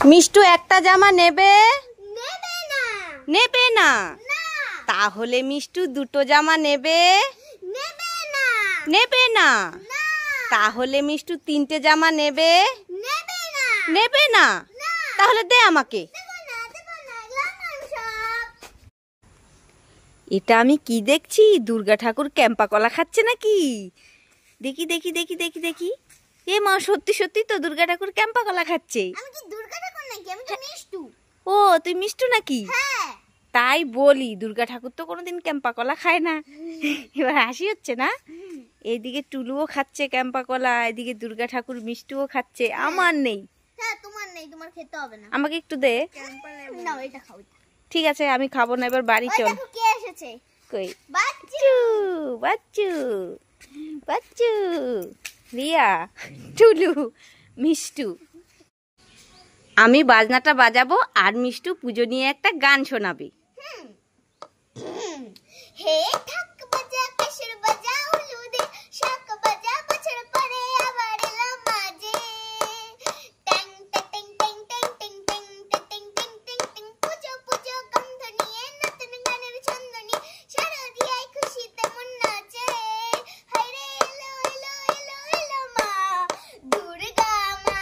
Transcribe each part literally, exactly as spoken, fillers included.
মিষ্টু একটা জামা নেবে নেবে না নেবে না না তাহলে মিষ্টু দুটো জামা নেবে নেবে না নেবে না না তাহলে মিষ্টু তিনটে জামা নেবে নেবে না নেবে না না তাহলে দে আমাকে। দেব না দেব না লাগান সব। এটা আমি কি দেখছি? দুর্গা ঠাকুর ক্যাম্পা কলা খাচ্ছে নাকি? দেখি দেখি দেখি দেখি দেখি এ মা, সত্যি সত্যি তো দুর্গা ঠাকুর ক্যাম্পা কলা খাচ্ছে। আমি কি দুর্গা ঠাকুর নাকি? আমি তো মিষ্টু। ও তুই মিষ্টু নাকি? হ্যাঁ তাই বলি, দুর্গা ঠাকুর তো কোনোদিন ক্যাম্পা কলা খায় না। এবার হাসি হচ্ছে না? এইদিকে টুলুও খাচ্ছে ক্যাম্পা কলা, এদিকে দুর্গা ঠাকুর মিষ্টুও খাচ্ছে, আমার নেই। হ্যাঁ তোমার নেই, তোমার খেতে হবে না। আমাকে একটু দে। না এটা খাও। ঠিক আছে, আমি খাবো না, এবার বাড়ি ওই চল। দেখো কে এসেছে। কই? বাচ্চু বাচ্চু বাচ্চু রিয়া, টুলু, মিষ্টু। আমি বাজনাটা বাজাবো আর মিষ্টু পুজো নিয়ে একটা গান শোনাবে। হে ঢাক বাজা কাশর বাজা উলুদে শাক বাজা বছর পরে আবার এলো মাঝে ট্যাং ট্যাং ট্যাং ট্যাং ট্যাং ট্যাং ট্যাং ট্যাং ট্যাং ট্যাং পুজো পুজো গন্ধ নিয়ে নতুন গানের ছন্দ নিয়ে শারদিয়ায় খুশিতে মন নাচে হায় রে এলো এলো এলো এলো মা দুর্গা মা।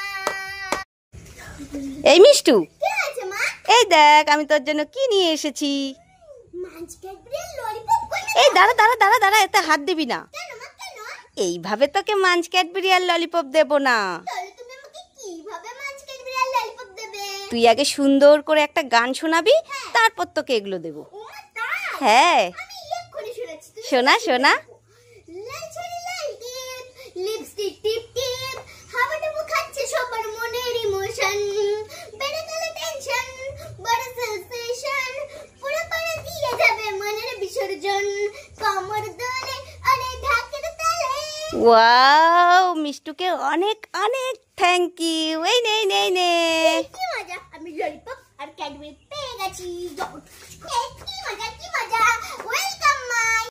এই মিষ্টু, কি আছে মা? এই দেখ আমি তোর জন্য কি নিয়ে এসেছি। মাঞ্চকের ব্রেল ললিপপ কই না? এই দাঁড়া দাঁড়া দাঁড়া দাঁড়া, এতে হাত দিবি না। কেন মা কেন? এইভাবে তোকে মাঞ্চ ক্যাডবেরি আর ললিপপ দেবো না। তাহলে তুমি আমাকে কিভাবে মাঞ্চকের ব্রেল ললিপপ দেবে? তুই আগে সুন্দর করে একটা গান শোনাবি, তারপর তোকে এগুলো দেবো। ও মা তাই? হ্যাঁ আমি এক্ষুনি শুনেছি। তুমি শোনা শোনা। লাল ছড়ি লাল টিপ, লিপস্টিক টিপ টিপ, হাওয়াডুবু খাচ্ছে সবার মনের ইমোশন, বেড়ে গেল টেনশন, বড় সেন্সেশন, পুরো পাড়া দিয়ে যাবে মনের বিসর্জন, কমর দোলে আরে ঢাকের তালে। ওয়াও, মিষ্টুকে অনেক অনেক থ্যাংক ইউ। এই নে নে নে। কি মজা, আমি ললিপপ আর ক্যাডবেরি পেয়ে গেছি। এই, কি মজা কি মজা। Welcome my.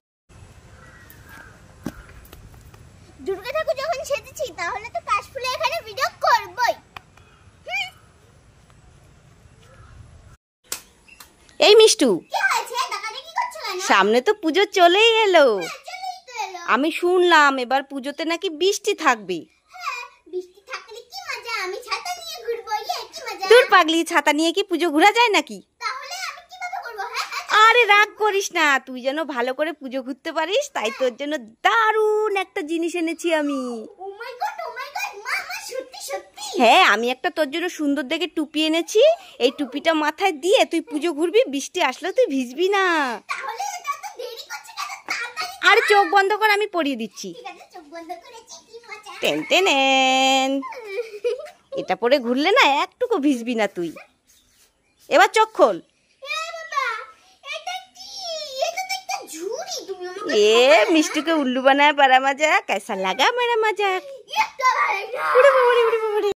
দুর্গা ঠাকুর যখন সেজেছি তাহলে তো কাশফুলে এখানে ভিডিও করবই। হুম, এই মিষ্টু, কি হয়েছে? ডাকাডাকি করছো কেন? সামনে তো পুজো চলেই এলো। হ্যাঁ, চলেই তো এলো। আমি শুনলাম এবার পুজোতে নাকি বৃষ্টি থাকবে। হ্যাঁ, বৃষ্টি থাকলে কি মজা, আমি ছাতা নিয়ে ঘুরবো। ইয়ে কি মজা। দূর পাগলি, ছাতা নিয়ে কি পুজো ঘোরা যায় নাকি? তাহলে আমি কিভাবে করবো? হ্যাঁ হ্যাঁ। আরে রাগ করিস না, তুই যেন ভালো করে পুজো ঘুরতে পারিস, তাই তোর জন্য দারুণ একটা জিনিস এনেছি আমি। ও মাই গড ও মাই গড, মা মা সত্যি সত্যি। হ্যাঁ, আমি একটা তোর জন্য সুন্দর দেখে টুপি এনেছি। এই টুপিটা মাথায় দিয়ে তুই পুজো ঘুরবি, বৃষ্টি আসলেও তুই ভিজবি না। তাহলে এটা তো দেরি করছে কেন? তাড়াতাড়ি। আর চোখ বন্ধ কর, আমি পরিয়ে দিচ্ছি। ঠিক আছে, চোখ বন্ধ করেছি। কি মজা। টেন টেনেন। এটা পরে ঘুরলে না একটুকু ভিজবি না তুই। এবার চোখ খোল। এ বাবা, এটা কি? এটা তো একটা ঝুড়ি। তুমি আমাকে এ খাবার না? মিষ্টুকে উল্লু বানায় পারা মজা, कैसा लगा मेरा मजाक? একটা ভালো না। উড়ে বাবারে, উড়ে বাবারে।